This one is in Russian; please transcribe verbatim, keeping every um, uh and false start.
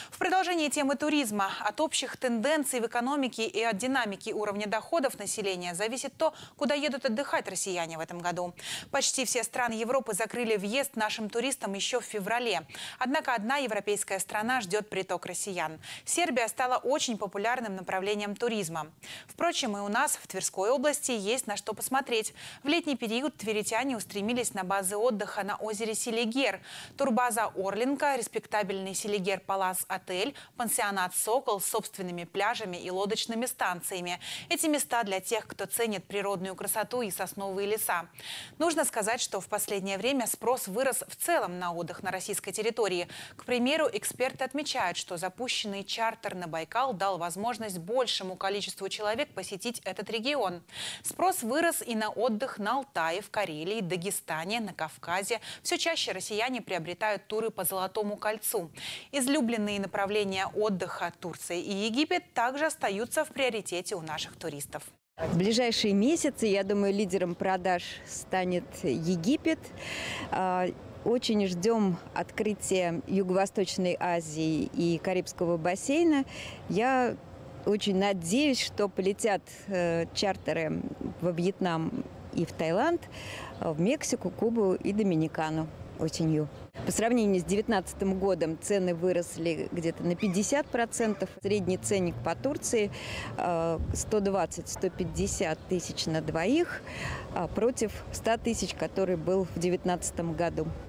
В продолжении темы туризма. От общих тенденций в экономике и от динамики уровня доходов населения зависит то, куда едут отдыхать россияне в этом году. Почти все страны Европы закрыли въезд нашим туристам еще в феврале. Однако одна европейская страна ждет приток россиян. Сербия стала очень популярным направлением туризма. Впрочем, и у нас в Тверской области есть на что посмотреть. В летний период тверитяне устремились на базы отдыха на озере Селигер. Турбаза «Орлинка», респектабельный Селигер Палас отель, пансионат «Сокол» с собственными пляжами и лодочными станциями. Эти места для тех, кто ценит природную красоту и сосновые леса. Нужно сказать, что в последнее время спрос вырос в целом на отдых на российской территории. К примеру, эксперты отмечают, что запущенный чартер на Байкал дал возможность большему количеству человек посетить этот регион. Спрос вырос и на отдых на Алтае, в Карелии, Дагестане, на Кавказе. Все чаще россияне приобретают туры по Золотому кольцу. Излюбленные направления отдыха Турция и Египет также остаются в приоритете у наших туристов. В ближайшие месяцы, я думаю, лидером продаж станет Египет. Очень ждем открытия Юго-Восточной Азии и Карибского бассейна. Я очень надеюсь, что полетят чартеры во Вьетнам и в Таиланд, в Мексику, Кубу и Доминикану осенью. По сравнению с две тысячи девятнадцатым годом цены выросли где-то на пятьдесят процентов. Средний ценник по Турции сто двадцать — сто пятьдесят тысяч на двоих против ста тысяч, который был в две тысячи девятнадцатом году.